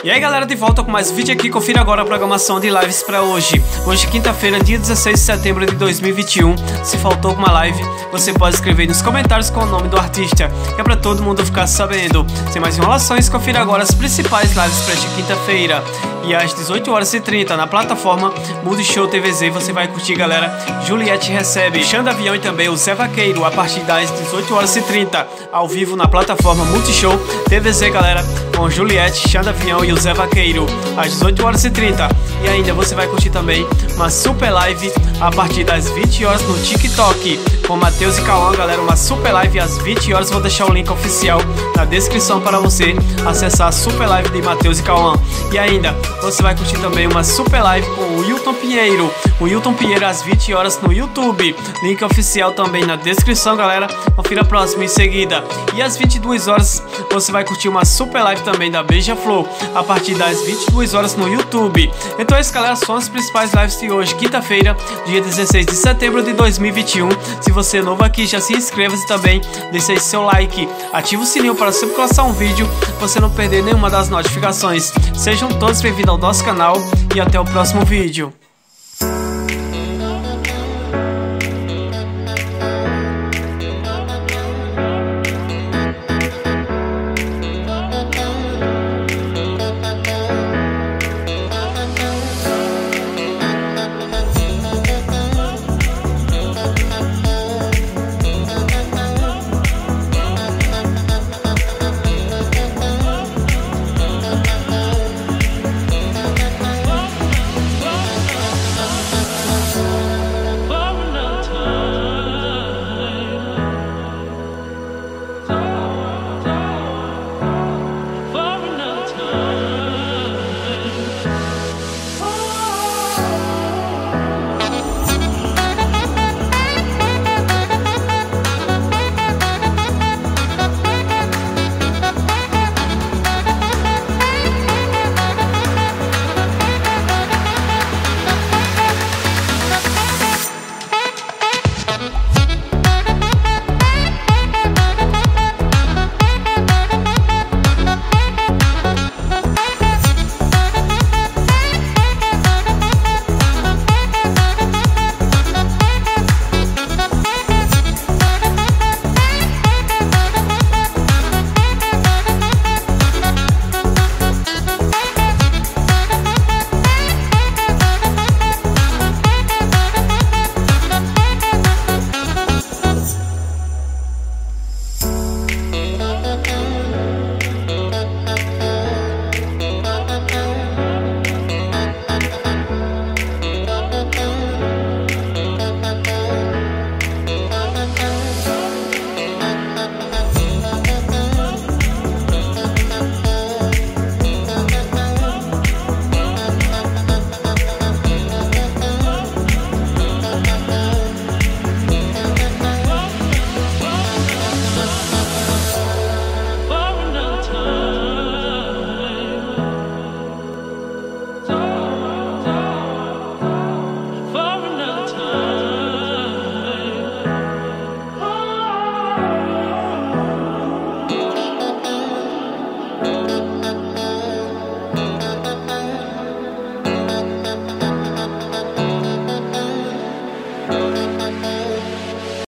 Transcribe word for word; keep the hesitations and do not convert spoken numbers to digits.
E aí galera, de volta com mais vídeo aqui. Confira agora a programação de lives pra hoje. Hoje quinta-feira, dia dezesseis de setembro de dois mil e vinte e um. Se faltou alguma live, você pode escrever nos comentários com o nome do artista, que é pra todo mundo ficar sabendo. Sem mais enrolações, confira agora as principais lives pra esta quinta-feira. E às dezoito horas e trinta na plataforma Multishow T V Z você vai curtir, galera, Juliette Recebe, Xanda Avião e também o Zé Vaqueiro a partir das dezoito horas e trinta ao vivo na plataforma Multishow T V Z, galera, com Juliette, Xanda Avião e o Zé Vaqueiro às dezoito horas e trinta. E ainda você vai curtir também uma super live a partir das vinte horas no TikTok com Matheus e Cauã, galera, uma super live às vinte horas. Vou deixar o link oficial na descrição para você acessar a super live de Matheus e Cauã. E ainda você vai curtir também uma super live com o Wilton Pinheiro, o Wilton Pinheiro às vinte horas no YouTube, link oficial também na descrição, galera. Confira a próxima em seguida. E às vinte e duas horas você vai curtir uma super live também da Beija-Flor a partir das vinte e duas horas no YouTube. Então essas, galera, são as principais lives de hoje, quinta-feira, dia dezesseis de setembro de dois mil e vinte e um. Se você é novo aqui, já se inscreva-se também, deixe aí seu like, ative o sininho para sempre que lançar um vídeo você não perder nenhuma das notificações. Sejam todos bem-vindos ao nosso canal e até o próximo vídeo.